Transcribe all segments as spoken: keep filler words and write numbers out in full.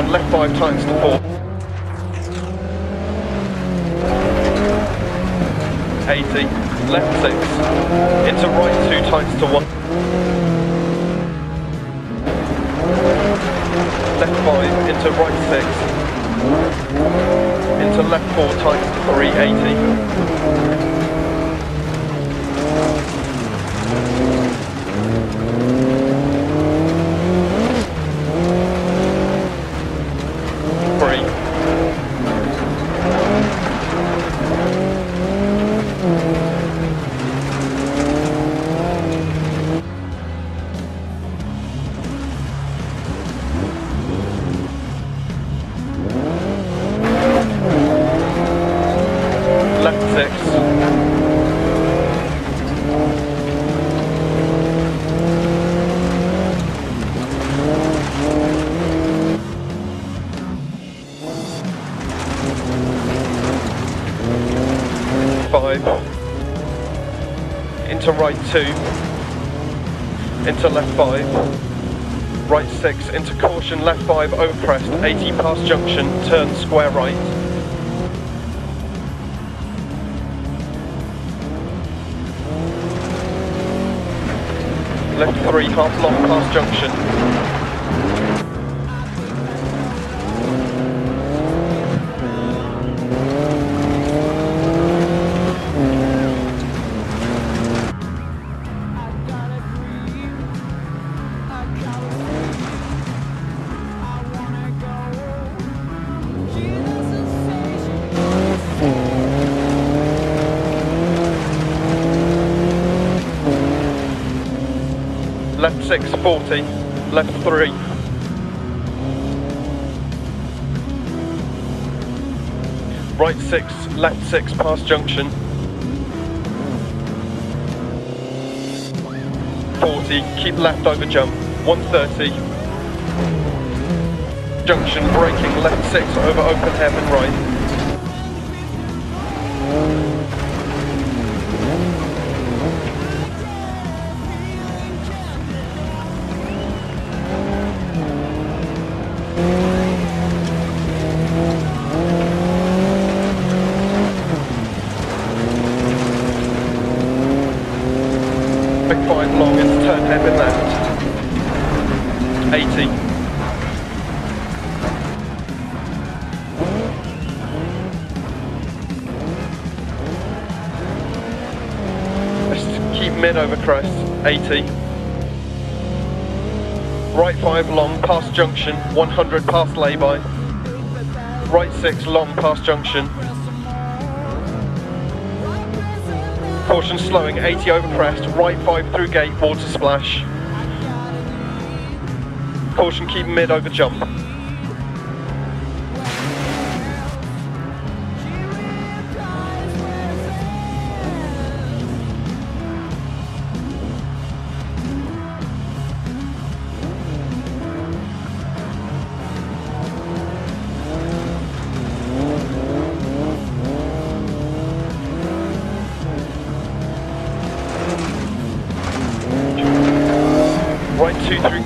and left five tightens to four. eighty, left six, into right two tightens to one. Left five, into right six, into left four tightens to three, eighty. Left six. Five. Into right two. Into left five. Right six. Into caution, left five over crest. eighty past junction. Turn square right. Left three, half long past junction. Left six, forty, left three. Right six, left six past junction. forty, keep left over jump. one thirty. Junction, braking, left six over open hairpin right. five long into turn hairpin left. eighty. Just keep mid over crest. eighty. Right five long past junction. one hundred past lay-by. Right six long past junction. Caution slowing, eighty over crest, right five through gate, water splash. Caution keep mid over jump. Right two through.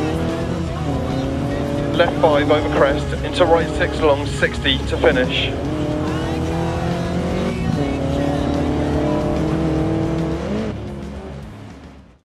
Left five over crest, into right six long, sixty to finish.